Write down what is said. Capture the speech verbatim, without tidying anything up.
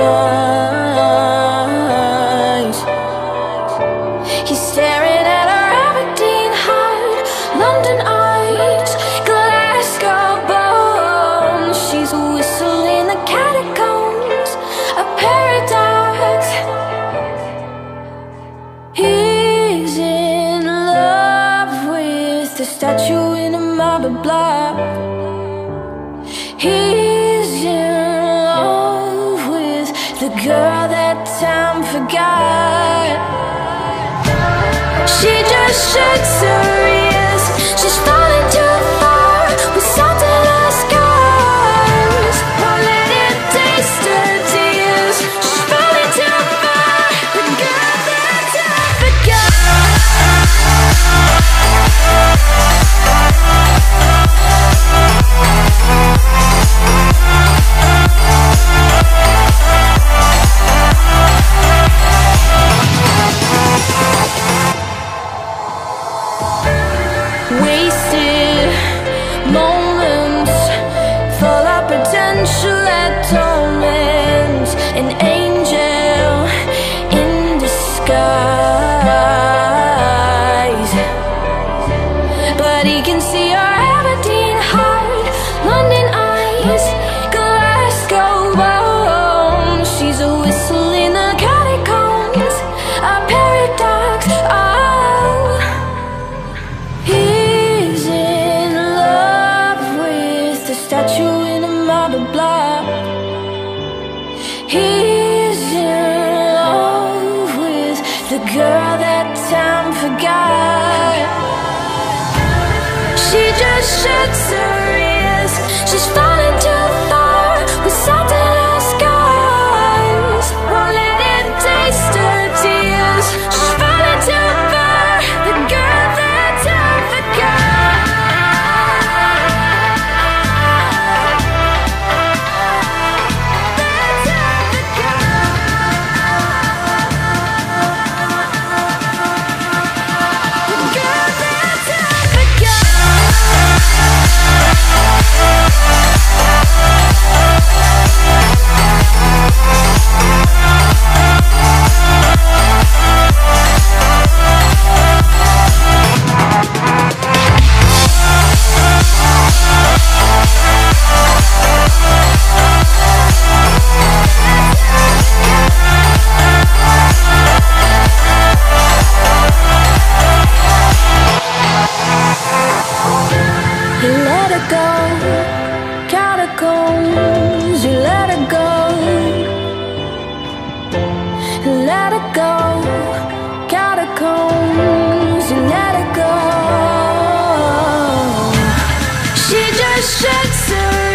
eyes. He's staring at her Aberdeen heart, London eyes, Glasgow bones. She's whistling the catacombs, a paradox. He's in love with the statue in a marble block. He's in love with the girl that time forgot. She just shakes her ears. She's falling too far with salt in her scars. Won't let it taste her tears. She's falling too far. The girl that time forgot. Wasted moments full of potential that torments. An angel in disguise, but he can see her Aberdeen heart, London eyes, Glasgow bones. She's a whistle in the catacombs, a paradox. Oh, he's in love with the statue in a marble block. He's in love with the girl that time forgot. She just shakes her ears. She's falling too far with salt in her scars. Won't let it taste her tears. She's falling too far. The girl that time forgot. The girl that time You let her go, catacombs. You let her go, let her go, catacombs. You let her go. She just shakes her